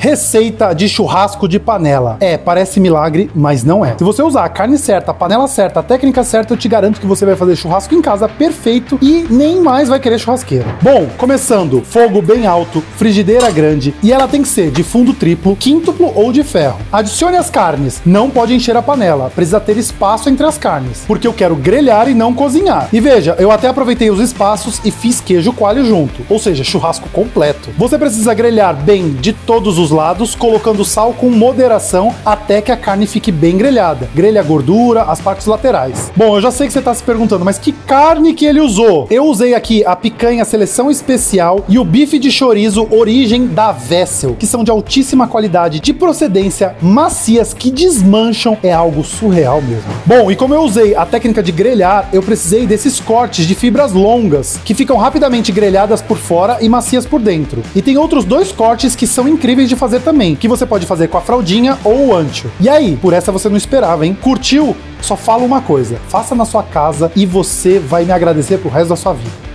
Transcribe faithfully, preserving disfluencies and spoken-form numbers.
Receita de churrasco de panela. É, parece milagre, mas não é. Se você usar a carne certa, a panela certa, a técnica certa, eu te garanto que você vai fazer churrasco em casa perfeito e nem mais vai querer churrasqueira. Bom, começando, fogo bem alto, frigideira grande e ela tem que ser de fundo triplo, quíntuplo ou de ferro. Adicione as carnes, não pode encher a panela, precisa ter espaço entre as carnes, porque eu quero grelhar e não cozinhar. E veja, eu até aproveitei os espaços e fiz queijo coalho junto, ou seja, churrasco completo. Você precisa grelhar bem de todos os lados, colocando sal com moderação até que a carne fique bem grelhada. Grelhe a gordura, as partes laterais. Bom, eu já sei que você está se perguntando, mas que carne que ele usou? Eu usei aqui a picanha seleção especial e o bife de chorizo origem da Wessel, que são de altíssima qualidade, de procedência, macias, que desmancham, é algo surreal mesmo. Bom, e como eu usei a técnica de grelhar, eu precisei desses cortes de fibras longas, que ficam rapidamente grelhadas por fora e macias por dentro. E tem outros dois cortes que são incríveis de fazer também, que você pode fazer com a fraldinha ou o ancho. E aí, por essa você não esperava, hein? Curtiu? Só fala uma coisa, faça na sua casa e você vai me agradecer pro resto da sua vida.